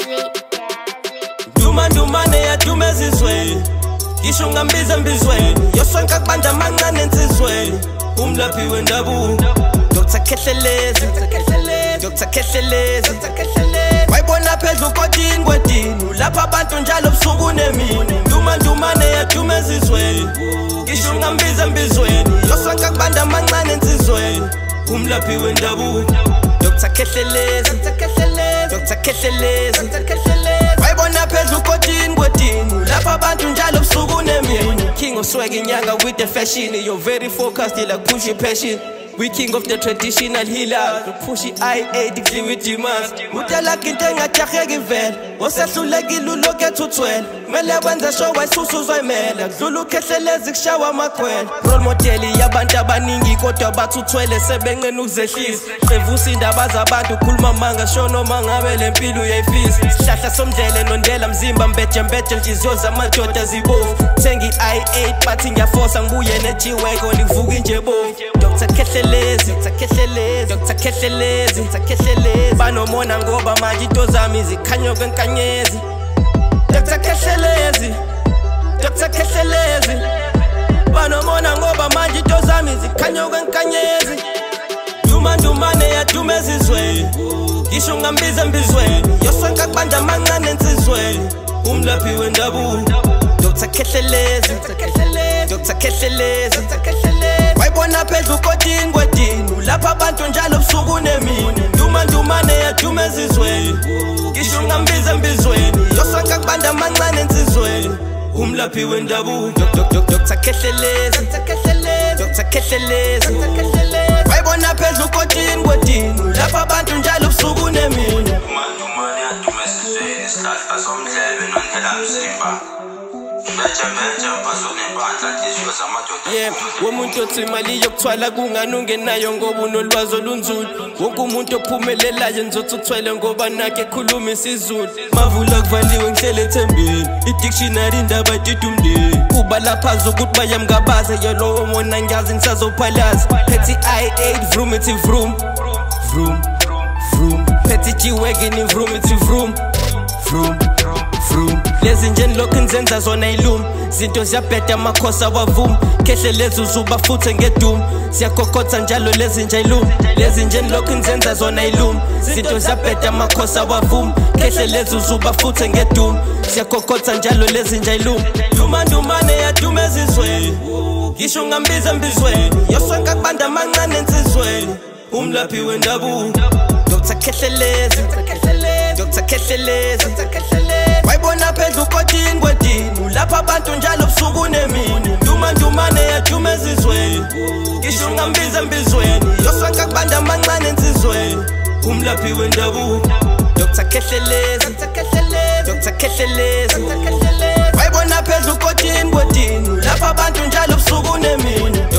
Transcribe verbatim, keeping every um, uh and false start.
Duma dumane ya dumezizweni Ngisho ngambiza mbizweni Yosonka kubanda mancane ensizweni Umlaphi wendabuko Doctor Kehlelezi Doctor Kehlelezi Wayibona phezulu kodini kwedini Ulapha abantu njalo busuku nemini Duma dumane ya dumezizweni Ngisho ngambiza mbizweni Yosonka kubanda mancane ensizweni Umlaphi wendabuko Doctor Kehlelezi Doctor Kehlelezi Wayibona phezulu kodini kwedini Ulapha abantu njalo busuku nemini King of swag inyanga with the fashion You're very focused, you like push your passion We king of the traditional healer Pushy I A D G with demands Mutela kintenga tjahegi vel Osehlulekile uloke tuthwele Mele wenza show wayisusu zoyimela Kudlula ukhehlelezi kushawa amakhwela Role model yabantu abaningi kodwa bathuthwele sebenqena ukuzehlisa Evusa indaba zabantu khuluma manga show noma ngabe lempilo uyayifisa Sihlahla somdlele nondela mzimba mbethe mbethe inhliziyo zamadoda zibovu Thengi I eight bathi ngiyafosa ngibuye nejiweko ngivuka nje bovu Doctor Kehlelezi Doctor Kehlelezi Doctor Kehlelezi Doctor Kehlelezi banomona ngoba manje into zami zikhanya kwenkanyezi Doctor Kehlelezi Doctor Kehlelezi banomona ngoba manje into zami zikhanya kwenkanyezi Duma dumane ya dumezizweni Ngisho ngambiza mbizweni Yosonka kubanda mancane ensizweni Umlaphi wendabuko Doctor Kehlelezi Doctor Kehlelezi Wayibona phezulu kodini kwedini Ulapha abantu njalo busuku nemini Duma dumane ya dumezizweni Ngisho ngambiza mbizweni Yosonka kubanda mancane ensizweni Umlaphi wendabuko Doctor Kehlelezi Doctor Kehlelezi Wayibona phezulu kodini kwedini Ulapha abantu njalo busuku nemini Dumane ya dumezizweni Isihlahla somdlele nondlela mzimba Yeah, womuntu othi imali yokuthwala kungani ungenayo ngoba unolwazi olunzulu Wonke umuntu ophumelelayo ngizothi uthwele ngoba nakhe ekhuluma isiZulu Mavula kuvaliwe ngihlele ethembeni I-dictionary indaba etita umndeni Kuba laphazi ukuthi bayamngabaza Yolowo mona ngiyazi ngisazophalaza Phethe I eight vroom ithi vroom Vroom, vroom Phethe G-Wagon vroom ithi vroom Vroom, vroom Lezi nje nilokhu nizenza zona ilumi Zinto ziyabheda amakhosa wavuma Kehlelezi uzuba futhe ngeduma Siyakokotha njalo lezi nje ilumi Lezi nje nilokhu nizenza zona ilumi Zinto ziyabheda amakhosa wavuma Kehlelezi uzuba futhe ngeduma Siyakokotha njalo lezi nje ilumi Duma dumane ya dumezizweni Ngisho ngambiza mbizweni Yosonka kubanda mancane ensizweni Umlaphi wendabuko Doctor Kehlelezi Doctor Kehlelezi Wayibona phezulu kodini kwedini Ulapha abantu njalo busuku nemini Duma dumane ya dumezizweni Ngisho ngambiza mbizweni Yosonka kubanda mancane ensizweni Umlaphi wendabuko Doctor Kehlelezi Doctor Kehlelezi Wayibona phezulu kodini kwedini Ulapha abantu njalo busuku nemini